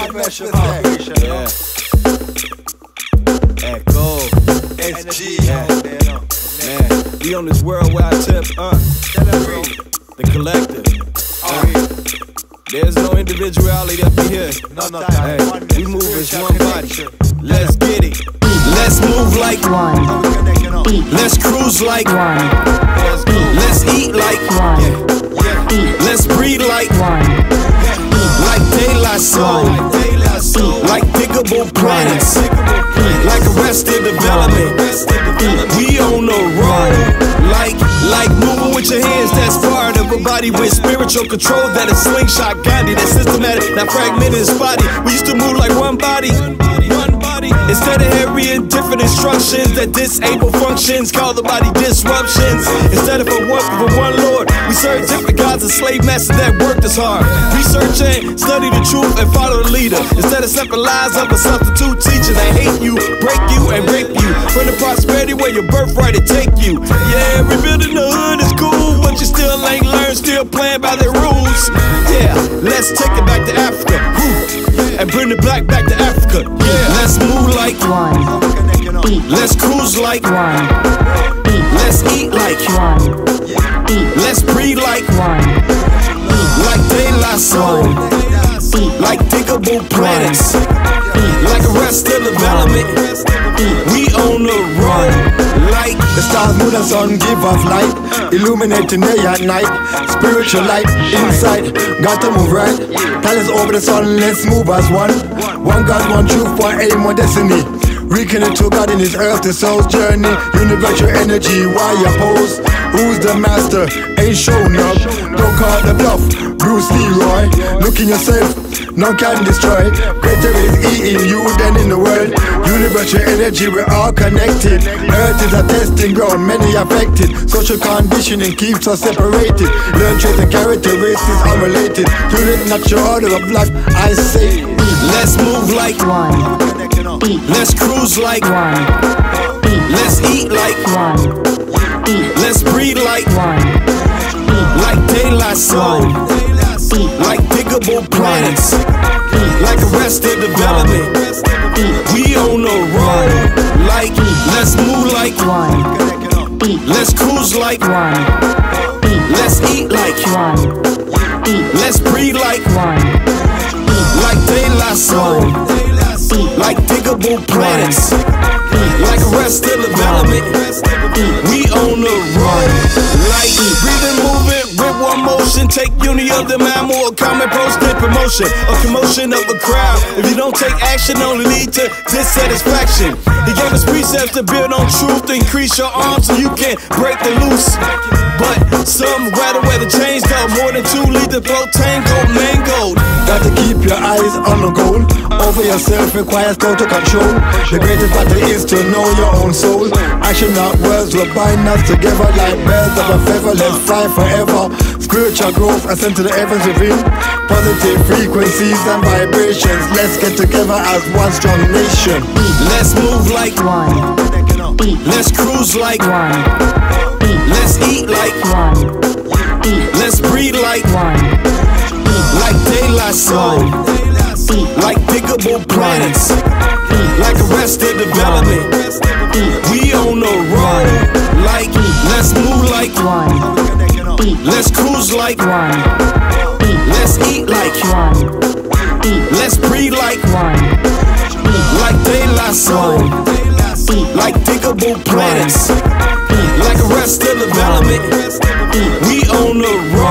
Yeah. Echo. SG. Yeah. Man, we on this worldwide tip. The collective. There's no individuality up in here. Hey, we move as one body. Let's get it. Let's move like one. Let's cruise like one. Let's eat like one. Let's breathe like one. Like daylight soul. Like diggable planets. Like arrested development. We on the road. Like moving with your hands, that's part of a body with spiritual control. That is slingshot Gandhi, that's systematic, not fragmented and spotty. We used to move like one body. Instead of hearing different instructions that disable functions, call the body disruptions. Instead of a work for one Lord, we serve different gods and slave masters that worked as hard. Research and study the truth and follow the leader. Instead of separate lies of a substitute teacher that hate you, break you, and rape you. From the prosperity where your birthright will take you. Yeah, rebuilding the hood is cool, but you still ain't learned, still playing by their rules. Yeah, let's take it back to Africa. And bring the black back to Africa. Yeah, let's move like one. Let's cruise like one. Let's eat like one. Let's breathe like one. Like daylight soul. Like diggable planets. Like arrested development. We on the road. Like the stars, moon and sun give off light, illuminating day and night. Spiritual light inside, got to move right. Talents over the sun, let's move as one. One God, one truth, one aim, one destiny. Reconnect to God in His earth, the soul's journey. Universal energy, why oppose? Who's the master? Ain't showing up. Don't call the bluff. Bruce Leroy, look in yourself, none can destroy. Greater is He in you than in the world. Universal energy, we're all connected. Earth is a testing ground, many affected. Social conditioning keeps us separated. Learn traits and characteristics unrelated. To the natural order of life, I say, let's move like one. Let's cruise like one. Let's eat like one. Let's breathe like one. Like daylight soul. Like diggable planets. Like arrested development. We on the road. Like let's move like one. Let's cruise like one. Let's eat like one. Let's breathe like one. Like daylight soul. Like diggable planets. Like arrested development. We on the road. Like breathing, moving with one motion. Take unity of the mind, more common post-it promotion. A commotion of a crowd. If you don't take action, only lead to dissatisfaction. He gave us precepts to build on truth, to increase your arms so you can break the loose. But some rather wear the chains though. More than two lead the throat tango, mangoed. got to keep your eyes on the goal. Over yourself requires total control. The greatest battle is to know your own soul. Action, not words, will bind us together like birds of a feather. Let's fly forever. Spiritual growth ascend to the heavens within. Positive frequencies and vibrations. Let's get together as one strong nation. Let's move like one. Let's cruise like one. Let's eat like one. Let's breathe like one. Like daylight soul. Like diggable planets. Like arrested development. We on the road. Like let's move like one. Let's cruise like one. Let's eat like one. Let's breathe like one. Like daylight soul. Like diggable planets. Like arrested development. We on the road.